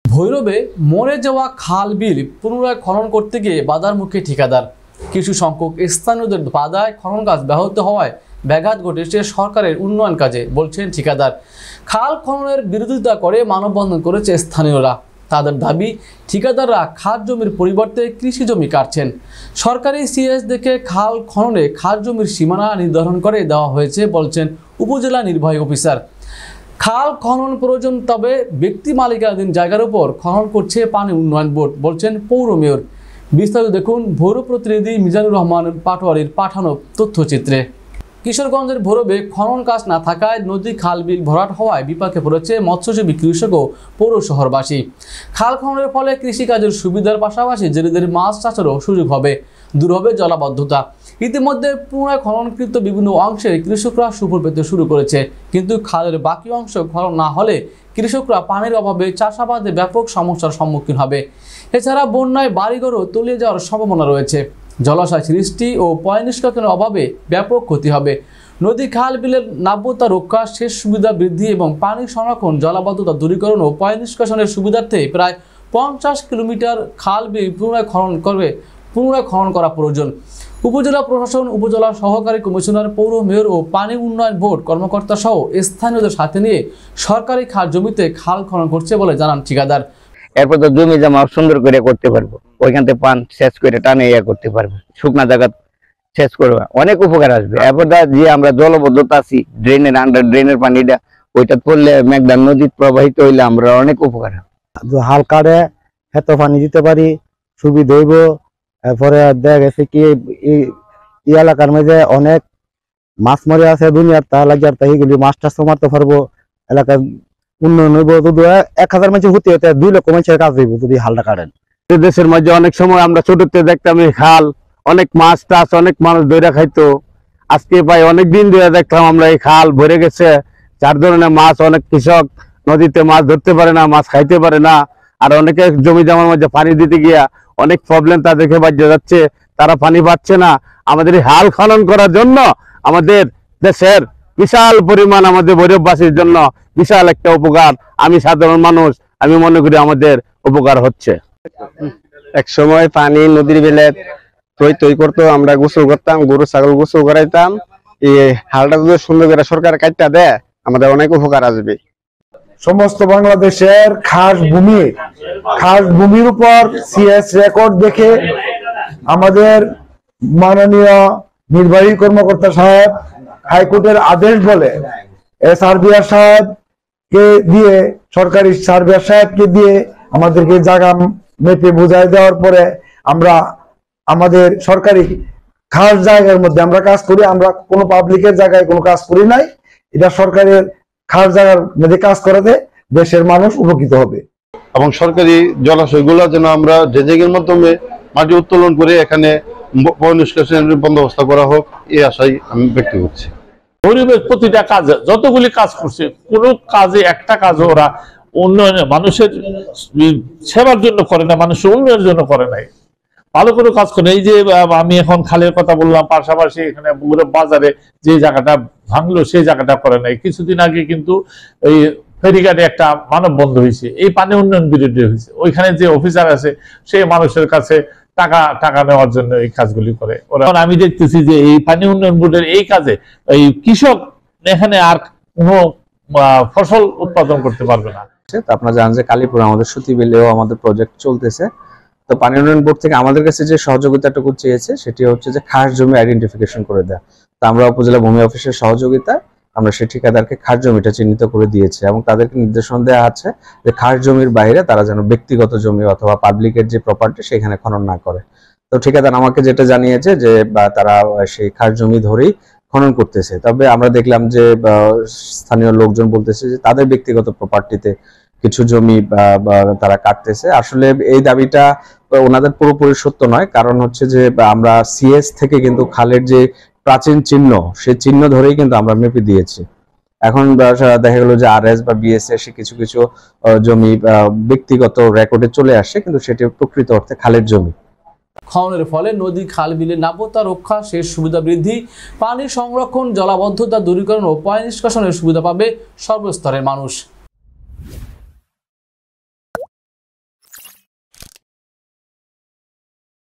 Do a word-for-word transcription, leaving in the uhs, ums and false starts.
ভৈরবে মরে যাওয়া খাল বিল পুনরায় খনন করতে গিয়ে বাধার মুখে ঠিকাদার। কিছু সংখ্যক স্থানীয়দের বাধায় খনন কাজ ব্যাহত হওয়ায় ব্যাঘাত ঘটেছে সরকারের উন্নয়ন কাজে, বলছেন ঠিকাদার। খাল খননের বিরোধিতা করে মানববন্ধন করেছে স্থানীয়রা। তাদের দাবি, ঠিকাদাররা খাস জমির পরিবর্তে কৃষি জমি কাটছেন। সরকারি সিএস দেখে খাল খননে খাস জমির সীমানা নির্ধারণ করে দেওয়া হয়েছে, বলছেন উপজেলা নির্বাহী অফিসার। খাল খনন প্রয়োজন, তবে ব্যক্তি মালিকানাধীন জায়গার উপর খনন করছে পানি উন্নয়ন বোর্ড, বলছেন পৌর মেয়র। বিস্তারিত দেখুন ভৈরব প্রতিনিধি মিজানুর রহমান পাটোয়ারির পাঠানো তথ্যচিত্রে। কিশোরগঞ্জের ভৈরবে খনন কাজ না থাকায় নদী খাল বিল ভরাট হওয়ায় বিপাকে পড়েছে মৎস্যজীবী কৃষক ও পৌর শহরবাসী। খাল খননের ফলে কৃষিকাজের সুবিধার পাশাপাশি জেলেদের মাছ চাষেরও সুযোগ হবে, দূর হবে জলাবদ্ধতা। ইতিমধ্যে পুনরায় খননকৃত বিভিন্ন অংশে কৃষকরা সুফল পেতে শুরু করেছে, কিন্তু খালের বাকি অংশ খনন না হলে কৃষকরা পানির অভাবে চাষাবাদে ব্যাপক সমস্যার সম্মুখীন হবে। এছাড়া বন্যায় বাড়িঘরও তলিয়ে যাওয়ার সম্ভাবনা রয়েছে। জলাশয় সৃষ্টি ও পয় নিষ্কাশনের অভাবে ব্যাপক ক্ষতি হবে। নদী খাল বিলের নাব্যতা রক্ষা, সেচ সুবিধা বৃদ্ধি এবং পানি সংরক্ষণ, জলাবদ্ধতা দূরীকরণ ও পয় নিষ্কাশনের সুবিধার্থে প্রায় পঞ্চাশ কিলোমিটার খাল বিল পুনরায় খনন করবে পুনরায় খনন করা প্রয়োজন। উপজেলা প্রশাসন, উপজেলা সহকারী কমিশনার, পৌর মেয়র ও পানি উন্নয়ন বোর্ড কর্মকর্তা সহ স্থানীয়দের সাথে নিয়ে সরকারি খাল জমিতে খাল খনন করছে বলে জানান ঠিকাদার। এরপর তো জমি জমা সুন্দর করে করতে পারবো, ওইখান থেকে পান শেষ করে টানে ইয়ে করতে পারবো, শুকনা জায়গা শেষ করবো, অনেক উপকার আসবে। এরপর যে আমরা জলবদ্ধতা আছি, ড্রেনের আন্ডার ড্রেনের পানিটা ওইটা পড়লে মেঘনা নদী প্রবাহিত হইলে আমরা অনেক উপকার হবে। হাল কাটে এত পানি দিতে পারি, সুবিধা হইব। এরপরে দেখা গেছে কি এই এলাকার মধ্যে অনেক মাছ মরে আছে দুনিয়ার, তা লাগে আর তাইগুলি মাছ টাছ মারতে পারবো, এলাকার উন্নয়ন হইব। যদি এক হাজার মানুষ হতে হতে দুই লক্ষ মানুষের কাজ হইব যদি হালটা কাটেন। দেশের মধ্যে অনেক সময় আমরা ছোটতে দেখতাম এই খাল, অনেক মাছ টাছ অনেক মানুষ ধরে খাইতো। আজকে প্রায় অনেক দিন ধরে দেখলাম আমরা এই খাল ভরে গেছে, চার ধরনের মাছ। অনেক কৃষক নদীতে মাছ ধরতে পারে না, মাছ খাইতে পারে না। আর অনেকে জমি জমার মধ্যে পানি দিতে গিয়া অনেক প্রবলেম তাদেরকে বাজে যাচ্ছে, তারা পানি পাচ্ছে না। আমাদের এই হাল খনন করার জন্য আমাদের দেশের বিশাল পরিমাণ, আমাদের ভৈরববাসীর জন্য বিশাল একটা উপকার। আমি সাধারণ মানুষ, আমি মনে করি আমাদের উপকার হচ্ছে। এক সময় পানি নদীর বেলে তৈ তৈ করতো, আমরা গোসল করতাম, গরু ছাগল গোসল করাইতাম। এই হালটা যদি সুন্দর করে সরকার কাটটা দেয়, আমাদের অনেক উপকার আসবে। সমস্ত বাংলাদেশের খাস ভূমি খাস ভূমির উপর সিএস রেকর্ড দেখে আমাদের মাননীয় নির্বাহী কর্মকর্তা সাহেব হাইকোর্টের আদেশ বলে সার্ভেয়ার সাহেবকে দিয়ে, সরকারি সার্ভেয়ার সাহেবকে দিয়ে আমাদেরকে জায়গা মেপে বুঝাই দেওয়ার পরে আমরা আমাদের সরকারি খাস জায়গার মধ্যে আমরা কাজ করি। আমরা কোনো পাবলিকের জায়গায় কোনো কাজ করি নাই। এটা সরকারের খাস জায়গার মধ্যে কাজ করাতে দেশের মানুষ উপকৃত হবে। এবং সরকারি জলাশয়গুলো যেন আমরা ড্রেজিং এর মাধ্যমে মাটি উত্তোলন করে এখানে পয় নিষ্কাশনের বন্দোবস্ত করা হোক, এই আশাই আমি ব্যক্ত করছি। পরিবেশ প্রতিটা কাজে যতগুলি কাজ করছে, কোন কাজে একটা কাজ ওরা উন্নয়নে মানুষের সেবার জন্য করে না, মানুষের উন্নয়নের জন্য করে নাই, ভালো করে কাজ করে। এই যে আমি এখন খালের কথা বললাম, পাশাপাশি এখানে বাজারে যে জায়গাটা ভাঙলো সেই জায়গাটা করে নাই। কিছুদিন আগে কিন্তু এই ফেরিঘাটে একটা মানববন্ধ হয়েছে, এই পানি উন্নয়ন বিরোধী হয়েছে। ওইখানে যে অফিসার আছে সে মানুষের কাছে টাকা টাকা নেওয়ার জন্য এই কাজগুলি করে ওরা। আমি দেখতেছি যে এই পানি উন্নয়ন বোর্ডের এই কাজে এই কৃষক এখানে আর কোনো ফসল উৎপাদন করতে পারবে না। আপনারা জানেন যে কালীপুর আমাদের সুতিবিলেও আমাদের প্রজেক্ট চলতেছে। তো পানি উন্নয়ন বোর্ড থেকে আমাদের কাছে যে সহযোগিতাটুকু চেয়েছে সেটি হচ্ছে যে খাস জমি আইডেন্টিফিকেশন করে দেয়। তো আমরা উপজেলা ভূমি অফিসের সহযোগিতায় আমরা সেই ঠিকাদারকে খাস জমিটা চিহ্নিত করে দিয়েছি এবং তাদেরকে নির্দেশনা দেওয়া আছে যে খাস জমির বাইরে তারা যেন ব্যক্তিগত জমি অথবা পাবলিকের যে প্রপার্টি সেখানে খনন না করে। তো ঠিকাদার আমাকে যেটা জানিয়েছে যে তারা সেই খাস জমি ধরেই খনন করতেছে। তবে আমরা দেখলাম যে স্থানীয় লোকজন বলতেছে যে তাদের ব্যক্তিগত প্রপার্টিতে কিছু জমি তারা কাটতেছে। আসলে এই দাবিটা ওনাদের পুরোপুরি সত্য নয়, কারণ হচ্ছে যে আমরা সিএস থেকে কিন্তু খালের যে প্রাচীন চিহ্ন সেই চিহ্ন ধরেই কিন্তু আমরা মেপে দিয়েছি। এখন দেখা গেল যে আর এস বা বিএস এসে কিছু কিছু জমি ব্যক্তিগত রেকর্ডে চলে আসে, কিন্তু সেটি প্রকৃত অর্থে খালের জমি। খননের ফলে নদী খাল বিলের নাব্যতা রক্ষা, সেচ সুবিধা বৃদ্ধি, পানি সংরক্ষণ, জলাবদ্ধতা দূরীকরণ ও পয় নিষ্কাশনের সুবিধা পাবে সর্বস্তরের মানুষ।